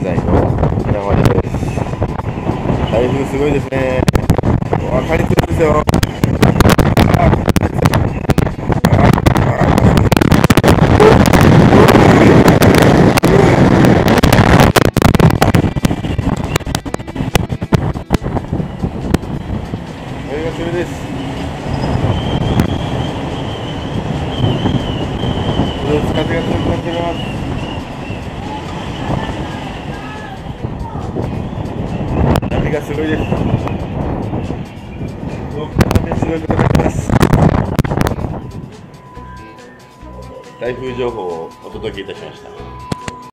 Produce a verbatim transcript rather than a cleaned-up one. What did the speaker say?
在の稲森です。台風すごいですね。分かりづらいですよ。それがそれです。風が強くなっています。波がすごいです。遠くの波がすごいことになっています。台風情報をお届けいたしました。